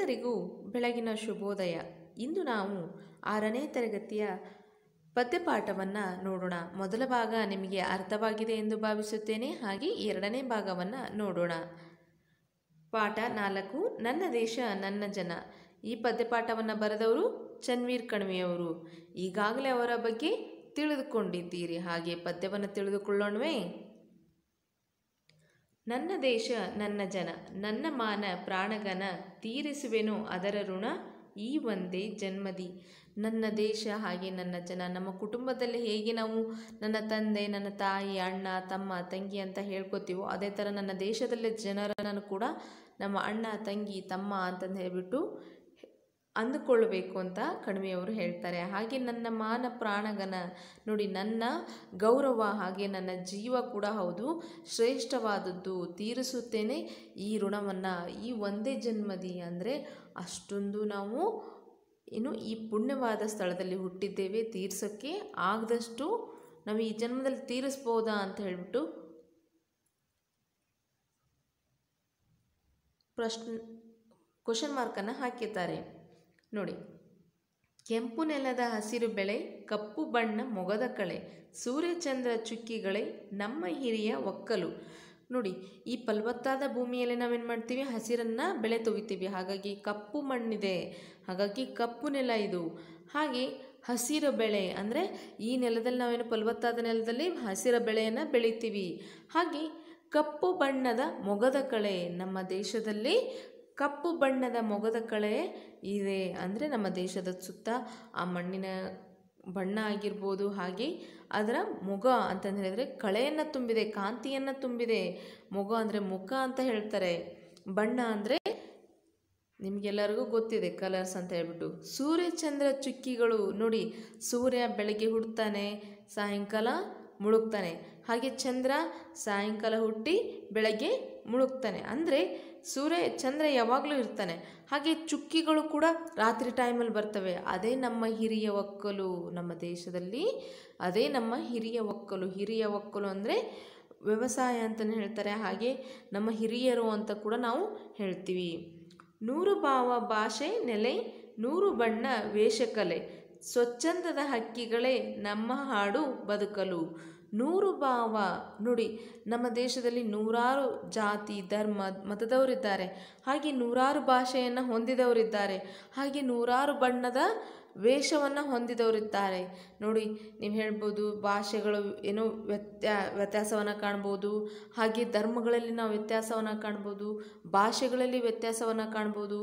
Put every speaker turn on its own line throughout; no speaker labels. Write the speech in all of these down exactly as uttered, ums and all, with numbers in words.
ಎಲ್ಲರಿಗೂ ಬೆಳಗಿನ ಶುಭೋದಯ. ಇಂದು ನಾವು ಆರನೇ ತರಗತಿಯ ಪದ್ಯಪಾಠವನ್ನು ನೋಡೋಣ. ಮೊದಲ ಭಾಗ ನಿಮಗೆ ಅರ್ಥವಾಗಿದೆ ಎಂದು ಭಾವಿಸುತ್ತೇನೆ. ಹಾಗೆ ಎರಡನೇ ಭಾಗವನ್ನು ನೋಡೋಣ. ಪಾಠ ನಾಲ್ಕು, ನನ್ನ ದೇಶ ನನ್ನ ಜನ. ಈ ಪದ್ಯಪಾಠವನ್ನು ಬರೆದವರು ಚನ್ವೀರ್ ಕಣ್ವಿಯವರು. ಈಗಾಗಲೇ ಅವರ ಬಗ್ಗೆ ತಿಳಿದುಕೊಂಡಿದ್ದೀರಿ. ಹಾಗೆ ಪದ್ಯವನ್ನು ತಿಳಿದುಕೊಳ್ಳೋಣವೇ? ನನ್ನ ದೇಶ ನನ್ನ ಜನ, ನನ್ನ ಮಾನ ಪ್ರಾಣಗನ, ತೀರಿಸುವೆನು ಅದರ ಋಣ ಈ ಒಂದೇ ಜನ್ಮದಿ. ನನ್ನ ದೇಶ ಹಾಗೆ ನನ್ನ ಜನ. ನಮ್ಮ ಕುಟುಂಬದಲ್ಲಿ ಹೇಗೆ ನಾವು ನನ್ನ ತಂದೆ, ನನ್ನ ತಾಯಿ, ಅಣ್ಣ, ತಮ್ಮ, ತಂಗಿ ಅಂತ ಹೇಳ್ಕೊತೀವೋ, ಅದೇ ಥರ ನನ್ನ ದೇಶದಲ್ಲಿ ಜನರನ್ನು ಕೂಡ ನಮ್ಮ ಅಣ್ಣ, ತಂಗಿ, ತಮ್ಮ ಅಂತಂದು ಹೇಳಿಬಿಟ್ಟು ಅಂದುಕೊಳ್ಳಬೇಕು ಅಂತ ಕಣ್ವಿಯವರು ಹೇಳ್ತಾರೆ. ಹಾಗೆ ನನ್ನ ಮಾನ ಪ್ರಾಣಗನ, ನೋಡಿ ನನ್ನ ಗೌರವ ಹಾಗೆ ನನ್ನ ಜೀವ ಕೂಡ ಹೌದು, ಶ್ರೇಷ್ಠವಾದದ್ದು, ತೀರಿಸುತ್ತೇನೆ ಈ ಋಣವನ್ನು ಈ ಒಂದೇ ಜನ್ಮದಿ. ಅಂದರೆ ಅಷ್ಟೊಂದು ನಾವು ಏನು ಈ ಪುಣ್ಯವಾದ ಸ್ಥಳದಲ್ಲಿ ಹುಟ್ಟಿದ್ದೇವೆ, ತೀರ್ಸೋಕ್ಕೆ ಆಗದಷ್ಟು ನಾವು ಈ ಜನ್ಮದಲ್ಲಿ ತೀರಿಸ್ಬೋದಾ ಅಂತ ಹೇಳಿಬಿಟ್ಟು ಪ್ರಶ್ನೆ ಕ್ವಶನ್ ಮಾರ್ಕನ್ನು ಹಾಕಿದ್ದಾರೆ. ನೋಡಿ, ಕೆಂಪು ನೆಲದ ಹಸಿರು ಬೆಳೆ, ಕಪ್ಪು ಬಣ್ಣ ಮೊಗದ ಕಳೆ, ಸೂರ್ಯಚಂದ್ರ ಚುಕ್ಕಿಗಳೇ ನಮ್ಮ ಹಿರಿಯ ಒಕ್ಕಲು. ನೋಡಿ, ಈ ಫಲವತ್ತಾದ ಭೂಮಿಯಲ್ಲಿ ನಾವೇನು ಮಾಡ್ತೀವಿ, ಹಸಿರನ್ನು ಬೆಳೆ ತೆಗಿತೀವಿ. ಹಾಗಾಗಿ ಕಪ್ಪು ಮಣ್ಣಿದೆ, ಹಾಗಾಗಿ ಕಪ್ಪು ನೆಲ ಇದು. ಹಾಗೆ ಹಸಿರು ಬೆಳೆ ಅಂದರೆ ಈ ನೆಲದಲ್ಲಿ ನಾವೇನು ಫಲವತ್ತಾದ ನೆಲದಲ್ಲಿ ಹಸಿರ ಬೆಳೆಯನ್ನು ಬೆಳಿತೀವಿ. ಹಾಗೆ ಕಪ್ಪು ಬಣ್ಣದ ಮೊಗದ ಕಳೆ, ನಮ್ಮ ದೇಶದಲ್ಲಿ ಕಪ್ಪು ಬಣ್ಣದ ಮೊಗದ ಕಳೆ ಇದೆ. ಅಂದರೆ ನಮ್ಮ ದೇಶದ ಸುತ್ತ ಆ ಮಣ್ಣಿನ ಬಣ್ಣ ಆಗಿರ್ಬೋದು, ಹಾಗೆ ಅದರ ಮೊಗ ಅಂತಂದು ಹೇಳಿದರೆ ಕಳೆಯನ್ನು ತುಂಬಿದೆ, ಕಾಂತಿಯನ್ನು ತುಂಬಿದೆ. ಮೊಗ ಅಂದರೆ ಮುಖ ಅಂತ ಹೇಳ್ತಾರೆ, ಬಣ್ಣ ಅಂದರೆ ನಿಮಗೆಲ್ಲರಿಗೂ ಗೊತ್ತಿದೆ ಕಲರ್ಸ್ ಅಂತ ಹೇಳ್ಬಿಟ್ಟು. ಸೂರ್ಯಚಂದ್ರ ಚುಕ್ಕಿಗಳು, ನೋಡಿ ಸೂರ್ಯ ಬೆಳಗ್ಗೆ ಹುಡ್ತಾನೆ, ಸಾಯಂಕಾಲ ಮುಳುಗ್ತಾನೆ. ಹಾಗೆ ಚಂದ್ರ ಸಾಯಂಕಾಲ ಹುಟ್ಟಿ ಬೆಳಗ್ಗೆ ಮುಳುಗ್ತಾನೆ. ಅಂದರೆ ಸೂರ್ಯ ಚಂದ್ರ ಯಾವಾಗಲೂ ಇರ್ತಾನೆ. ಹಾಗೆ ಚುಕ್ಕಿಗಳು ಕೂಡ ರಾತ್ರಿ ಟೈಮಲ್ಲಿ ಬರ್ತವೆ. ಅದೇ ನಮ್ಮ ಹಿರಿಯ ಒಕ್ಕಲು. ನಮ್ಮ ದೇಶದಲ್ಲಿ ಅದೇ ನಮ್ಮ ಹಿರಿಯ ಒಕ್ಕಲು. ಹಿರಿಯ ಒಕ್ಕಲು ಅಂದರೆ ವ್ಯವಸಾಯ ಅಂತಲೇ ಹೇಳ್ತಾರೆ. ಹಾಗೆ ನಮ್ಮ ಹಿರಿಯರು ಅಂತ ಕೂಡ ನಾವು ಹೇಳ್ತೀವಿ. ನೂರು ಭಾವ ಭಾಷೆ ನೆಲೆ, ನೂರು ಬಣ್ಣ ವೇಷಕಲೆ, ಸ್ವಚ್ಛಂದದ ಹಕ್ಕಿಗಳೇ ನಮ್ಮ ಹಾಡು ಬದುಕಲು. ನೂರು ಭಾವ, ನೋಡಿ ನಮ್ಮ ದೇಶದಲ್ಲಿ ನೂರಾರು ಜಾತಿ, ಧರ್ಮ, ಮತದವರಿದ್ದಾರೆ. ಹಾಗೆ ನೂರಾರು ಭಾಷೆಯನ್ನು ಹೊಂದಿದವರಿದ್ದಾರೆ. ಹಾಗೆ ನೂರಾರು ಬಣ್ಣದ ವೇಷವನ್ನು ಹೊಂದಿದವರಿದ್ದಾರೆ. ನೋಡಿ, ನೀವು ಹೇಳ್ಬೋದು ಭಾಷೆಗಳು ಏನೋ ವ್ಯತ್ಯಾ ವ್ಯತ್ಯಾಸವನ್ನು ಕಾಣ್ಬೋದು. ಹಾಗೆ ಧರ್ಮಗಳಲ್ಲಿ ನಾವು ವ್ಯತ್ಯಾಸವನ್ನು ಕಾಣ್ಬೋದು, ಭಾಷೆಗಳಲ್ಲಿ ವ್ಯತ್ಯಾಸವನ್ನು ಕಾಣ್ಬೋದು,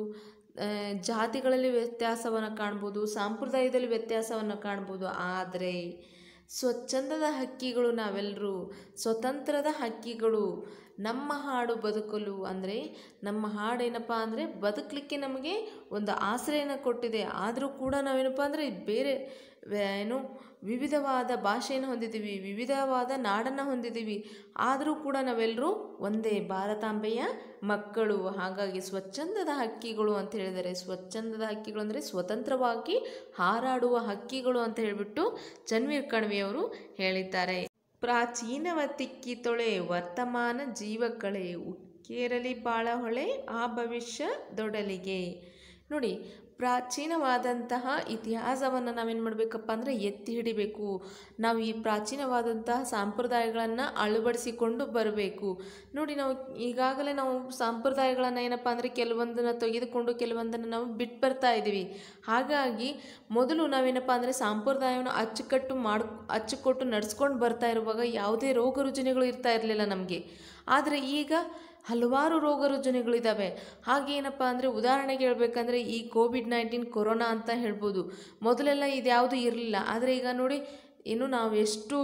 ಜಾತಿಗಳಲ್ಲಿ ವ್ಯತ್ಯಾಸವನ್ನು ಕಾಣ್ಬೋದು, ಸಂಪ್ರದಾಯದಲ್ಲಿ ವ್ಯತ್ಯಾಸವನ್ನು ಕಾಣ್ಬೋದು. ಆದರೆ ಸ್ವಚ್ಛಂದದ ಹಕ್ಕಿಗಳು ನಾವೆಲ್ಲರೂ, ಸ್ವತಂತ್ರದ ಹಕ್ಕಿಗಳು. ನಮ್ಮ ಹಾಡು ಬದುಕಲು ಅಂದರೆ ನಮ್ಮ ಹಾಡು ಏನಪ್ಪ ಅಂದರೆ ಬದುಕಲಿಕ್ಕೆ ನಮಗೆ ಒಂದು ಆಶ್ರಯನ ಕೊಟ್ಟಿದೆ. ಆದರೂ ಕೂಡ ನಾವೇನಪ್ಪ ಅಂದರೆ ಬೇರೆ ಏನು ವಿವಿಧವಾದ ಭಾಷೆಯನ್ನು ಹೊಂದಿದ್ದೀವಿ, ವಿವಿಧವಾದ ನಾಡನ್ನು ಹೊಂದಿದ್ದೀವಿ. ಆದರೂ ಕೂಡ ನಾವೆಲ್ಲರೂ ಒಂದೇ ಭಾರತಾಂಬೆಯ ಮಕ್ಕಳು. ಹಾಗಾಗಿ ಸ್ವಚ್ಛಂದದ ಹಕ್ಕಿಗಳು ಅಂತ ಹೇಳಿದರೆ, ಸ್ವಚ್ಛಂದದ ಹಕ್ಕಿಗಳು ಅಂದರೆ ಸ್ವತಂತ್ರವಾಗಿ ಹಾರಾಡುವ ಹಕ್ಕಿಗಳು ಅಂತ ಹೇಳಿಬಿಟ್ಟು ಚನ್ವೀರ್ ಕಣ್ವಿಯವರು ಹೇಳಿದ್ದಾರೆ. ಪ್ರಾಚೀನವ ತಿಕ್ಕಿ ತೊಳೆ, ವರ್ತಮಾನ ಜೀವಕಳೆ, ಉಕ್ಕೇರಲಿ ಬಾಳ ಹೊಳೆ, ಆ ಭವಿಷ್ಯ ದೊಡಲಿಗೆ. ನೋಡಿ, ಪ್ರಾಚೀನವಾದಂತಹ ಇತಿಹಾಸವನ್ನು ನಾವೇನು ಮಾಡಬೇಕಪ್ಪ ಅಂದರೆ ಎತ್ತಿ ಹಿಡಿಬೇಕು. ನಾವು ಈ ಪ್ರಾಚೀನವಾದಂತಹ ಸಂಪ್ರದಾಯಗಳನ್ನು ಅಳವಡಿಸಿಕೊಂಡು ಬರಬೇಕು. ನೋಡಿ, ನಾವು ಈಗಾಗಲೇ ನಾವು ಸಂಪ್ರದಾಯಗಳನ್ನು ಏನಪ್ಪ ಅಂದರೆ ಕೆಲವೊಂದನ್ನು ತೆಗೆದುಕೊಂಡು ಕೆಲವೊಂದನ್ನು ನಾವು ಬಿಟ್ಟು ಬರ್ತಾ ಇದ್ದೀವಿ. ಹಾಗಾಗಿ ಮೊದಲು ನಾವೇನಪ್ಪ ಅಂದರೆ ಸಂಪ್ರದಾಯವನ್ನು ಅಚ್ಚುಕಟ್ಟು ಮಾಡಿ ಅಚ್ಚುಕೊಟ್ಟು ನಡೆಸ್ಕೊಂಡು ಬರ್ತಾ ಇರುವಾಗ ಯಾವುದೇ ರೋಗ ರುಜಿನಗಳು ಇರ್ತಾ ಇರಲಿಲ್ಲ ನಮಗೆ. ಆದರೆ ಈಗ ಹಲವಾರು ರೋಗ ರುಜಿನಗಳಿದ್ದಾವೆ. ಹಾಗೇನಪ್ಪ ಅಂದರೆ ಉದಾಹರಣೆಗೆ ಹೇಳ್ಬೇಕಂದ್ರೆ ಈ ಕೋವಿಡ್ ನೈನ್ಟೀನ್ ಕೊರೋನಾ ಅಂತ ಹೇಳ್ಬೋದು. ಮೊದಲೆಲ್ಲ ಇದ್ಯಾವುದು ಇರಲಿಲ್ಲ. ಆದರೆ ಈಗ ನೋಡಿ, ಏನು ನಾವು ಎಷ್ಟು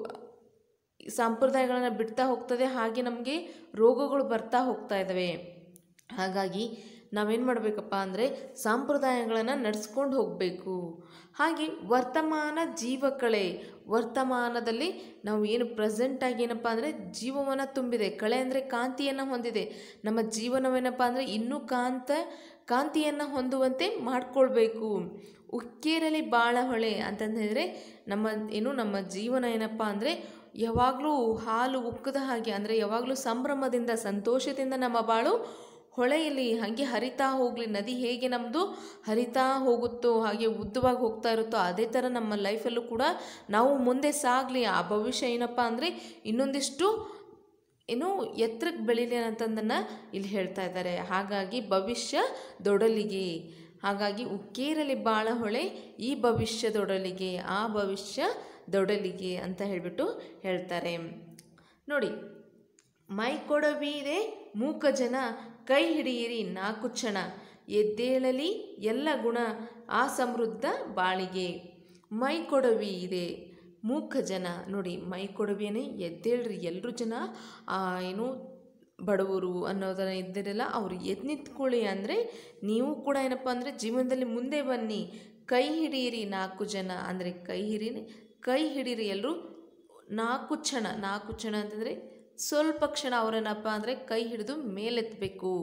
ಸಂಪ್ರದಾಯಗಳನ್ನು ಬಿಡ್ತಾ ಹೋಗ್ತದೆ, ಹಾಗೆ ನಮಗೆ ರೋಗಗಳು ಬರ್ತಾ ಹೋಗ್ತಾ ಇದ್ದಾವೆ. ಹಾಗಾಗಿ ನಾವೇನು ಮಾಡಬೇಕಪ್ಪ ಅಂದರೆ ಸಂಪ್ರದಾಯಗಳನ್ನು ನಡೆಸ್ಕೊಂಡು ಹೋಗಬೇಕು. ಹಾಗೆ ವರ್ತಮಾನ ಜೀವಕಳೆ, ವರ್ತಮಾನದಲ್ಲಿ ನಾವು ಏನು ಪ್ರೆಸೆಂಟಾಗಿ ಏನಪ್ಪ ಅಂದರೆ ಜೀವವನ್ನು ತುಂಬಿದೆ. ಕಳೆ ಅಂದರೆ ಕಾಂತಿಯನ್ನು ಹೊಂದಿದೆ. ನಮ್ಮ ಜೀವನವೇನಪ್ಪ ಅಂದರೆ ಇನ್ನೂ ಕಾಂತ ಕಾಂತಿಯನ್ನು ಹೊಂದುವಂತೆ ಮಾಡಿಕೊಳ್ಬೇಕು. ಉಕ್ಕೇರಲಿ ಬಾಳ ಹೊಳೆ ಅಂತಂದು ಹೇಳಿದರೆ ನಮ್ಮ ಏನು ನಮ್ಮ ಜೀವನ ಏನಪ್ಪ ಅಂದರೆ ಯಾವಾಗಲೂ ಹಾಲು ಉಕ್ಕದ ಹಾಗೆ, ಅಂದರೆ ಯಾವಾಗಲೂ ಸಂಭ್ರಮದಿಂದ ಸಂತೋಷದಿಂದ ನಮ್ಮ ಬಾಳು ಹೊಳೆಯಲ್ಲಿ ಹಾಗೆ ಹರಿತಾ ಹೋಗಲಿ, ನದಿ ಹೇಗೆ ನಮ್ಮದು ಹರಿತಾ ಹೋಗುತ್ತೋ ಹಾಗೆ ಉದ್ದವಾಗಿ ಹೋಗ್ತಾ ಇರುತ್ತೋ ಅದೇ ಥರ ನಮ್ಮ ಲೈಫಲ್ಲೂ ಕೂಡ ನಾವು ಮುಂದೆ ಸಾಗಲಿ. ಆ ಭವಿಷ್ಯ ಏನಪ್ಪ ಅಂದರೆ ಇನ್ನೊಂದಿಷ್ಟು ಏನು ಎತ್ತರಕ್ಕೆ ಬೆಳೀಲಿ ಅಂತಂದನ್ನು ಇಲ್ಲಿ ಹೇಳ್ತಾ ಇದ್ದಾರೆ. ಹಾಗಾಗಿ ಭವಿಷ್ಯ ದೊಡಲಿಗೆ, ಹಾಗಾಗಿ ಉಕ್ಕೇರಲಿ ಬಾಳ ಹೊಳೆ ಈ ಭವಿಷ್ಯದೊಡಲಿಗೆ, ಆ ಭವಿಷ್ಯ ದೊಡಲಿಗೆ ಅಂತ ಹೇಳಿಬಿಟ್ಟು ಹೇಳ್ತಾರೆ. ನೋಡಿ, ಮೈ ಕೊಡವಿದೆ ಮೂಕ ಜನ ಕೈ ಹಿಡಿಯಿರಿ ನಾಲ್ಕು ಕ್ಷಣ, ಎದ್ದೇಳಲಿ ಎಲ್ಲ ಗುಣ ಆ ಸಮೃದ್ಧ ಬಾಳಿಗೆ. ಮೈ ಕೊಡವಿ ಇದೆ ಮೂಕ ಜನ, ನೋಡಿ ಮೈ ಕೊಡವಿಯೇ ಎದ್ದೇಳ್ರಿ ಎಲ್ಲರೂ ಜನ, ಏನು ಬಡವರು ಅನ್ನೋದನ್ನ ಇದ್ದಿರಲ್ಲ ಅವ್ರು ಎದ್ದು ನಿಂತ್ಕೊಳ್ಳಿ ಅಂದರೆ ನೀವು ಕೂಡ ಏನಪ್ಪ ಅಂದರೆ ಜೀವನದಲ್ಲಿ ಮುಂದೆ ಬನ್ನಿ. ಕೈ ಹಿಡಿಯಿರಿ ನಾಲ್ಕು ಜನ ಅಂದರೆ ಕೈ ಹಿಡೀರಿ ಕೈ ಹಿಡೀರಿ ಎಲ್ಲರೂ ನಾಲ್ಕು ಕ್ಷಣ. ನಾಲ್ಕು ಕ್ಷಣ ಅಂತಂದರೆ ಸ್ವಲ್ಪ ಕ್ಷಣ ಅವರೇನಪ್ಪ ಅಂದರೆ ಕೈ ಹಿಡಿದು ಮೇಲೆತ್ತಬೇಕು.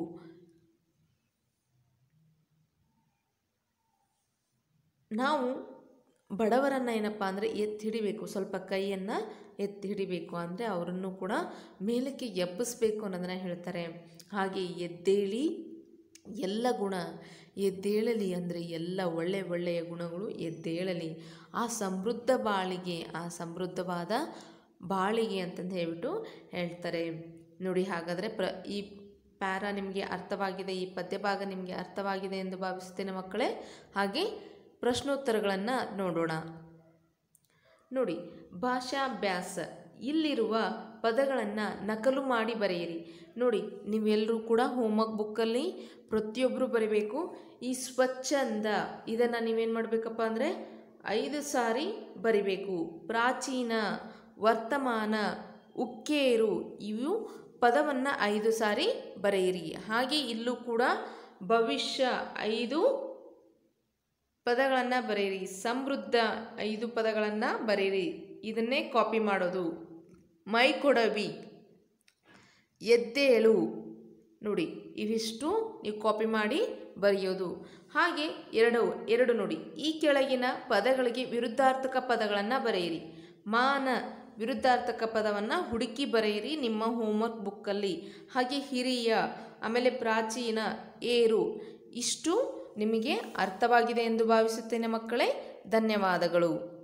ನಾವು ಬಡವರನ್ನು ಏನಪ್ಪ ಅಂದರೆ ಎತ್ತಿ ಹಿಡಿಬೇಕು, ಸ್ವಲ್ಪ ಕೈಯನ್ನು ಎತ್ತಿ ಹಿಡಿಬೇಕು ಅಂದರೆ ಅವರನ್ನು ಕೂಡ ಮೇಲಕ್ಕೆ ಎಬ್ಬಿಸ್ಬೇಕು ಅನ್ನೋದನ್ನು ಹೇಳ್ತಾರೆ. ಹಾಗೆ ಎದ್ದೇಳಿ ಎಲ್ಲ ಗುಣ, ಎದ್ದೇಳಲಿ ಅಂದರೆ ಎಲ್ಲ ಒಳ್ಳೆ ಒಳ್ಳೆಯ ಗುಣಗಳು ಎದ್ದೇಳಲಿ ಆ ಸಮೃದ್ಧ ಬಾಳಿಗೆ, ಆ ಸಮೃದ್ಧವಾದ ಬಾಳಿಗೆ ಅಂತಂದು ಹೇಳ್ಬಿಟ್ಟು ಹೇಳ್ತಾರೆ. ನೋಡಿ, ಹಾಗಾದರೆ ಪ್ರ ಈ ಪ್ಯಾರಾ ನಿಮಗೆ ಅರ್ಥವಾಗಿದೆ, ಈ ಪದ್ಯಭಾಗ ನಿಮಗೆ ಅರ್ಥವಾಗಿದೆ ಎಂದು ಭಾವಿಸುತ್ತೇನೆ ಮಕ್ಕಳೇ. ಹಾಗೆ ಪ್ರಶ್ನೋತ್ತರಗಳನ್ನು ನೋಡೋಣ. ನೋಡಿ, ಭಾಷಾಭ್ಯಾಸ, ಇಲ್ಲಿರುವ ಪದಗಳನ್ನು ನಕಲು ಮಾಡಿ ಬರೆಯಿರಿ. ನೋಡಿ, ನೀವೆಲ್ಲರೂ ಕೂಡ ಹೋಮ್ವರ್ಕ್ ಬುಕ್ಕಲ್ಲಿ ಪ್ರತಿಯೊಬ್ಬರು ಬರೀಬೇಕು. ಈ ಸ್ವಚ್ಛಂದ ಇದನ್ನು ನೀವೇನು ಮಾಡಬೇಕಪ್ಪ ಅಂದರೆ ಐದು ಸಾರಿ ಬರಿಬೇಕು. ಪ್ರಾಚೀನ, ವರ್ತಮಾನ, ಉಕ್ಕೇರು ಇವು ಪದವನ್ನು ಐದು ಸಾರಿ ಬರೆಯಿರಿ. ಹಾಗೆ ಇಲ್ಲೂ ಕೂಡ ಭವಿಷ್ಯ ಐದು ಪದಗಳನ್ನು ಬರೆಯಿರಿ. ಸಮೃದ್ಧ ಐದು ಪದಗಳನ್ನು ಬರೆಯಿರಿ. ಇದನ್ನೇ ಕಾಪಿ ಮಾಡೋದು. ಮೈ ಕೊಡವಿ, ಎದ್ದೇಳು, ನೋಡಿ ಇವಿಷ್ಟು ನೀವು ಕಾಪಿ ಮಾಡಿ ಬರೆಯೋದು. ಹಾಗೆ ಎರಡು ಎರಡು ನೋಡಿ, ಈ ಕೆಳಗಿನ ಪದಗಳಿಗೆ ವಿರುದ್ಧಾರ್ಥಕ ಪದಗಳನ್ನು ಬರೆಯಿರಿ. ಮಾನ ವಿರುದ್ಧಾರ್ಥಕ ಪದವನ್ನು ಹುಡುಕಿ ಬರೆಯಿರಿ ನಿಮ್ಮ ಹೋಮ್ವರ್ಕ್ ಬುಕ್ಕಲ್ಲಿ. ಹಾಗೆ ಹಿರಿಯ, ಆಮೇಲೆ ಪ್ರಾಚೀನ, ಏರು ಇಷ್ಟು ನಿಮಗೆ ಅರ್ಥವಾಗಿದೆ ಎಂದು ಭಾವಿಸುತ್ತೇನೆ ಮಕ್ಕಳೇ. ಧನ್ಯವಾದಗಳು.